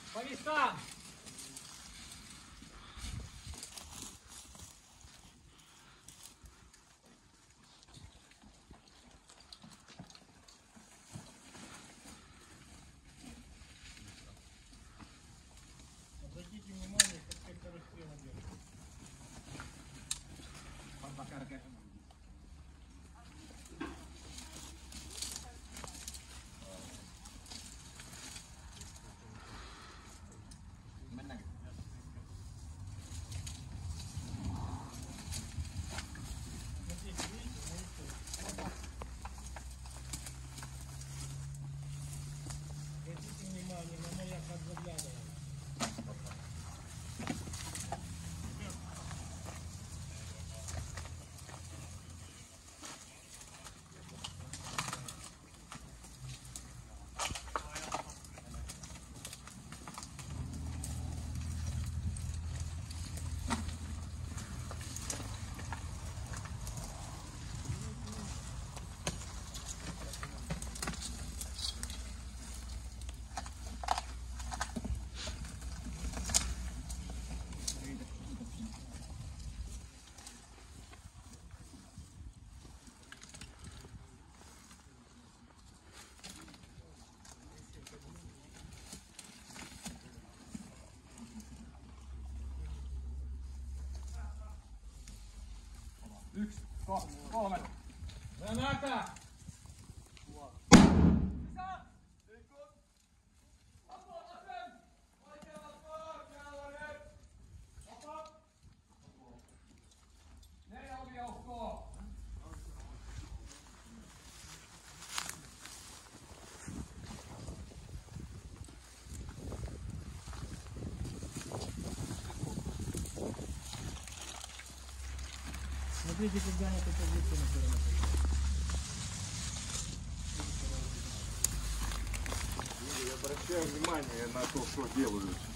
По местам! Обратите внимание, как сектор расстрела держит. Обратите внимание на маяк, как заглядывает. Yksi, kolme. Granata! Смотрите, когда они тут позицию на стороне. Я обращаю внимание на то, что делают.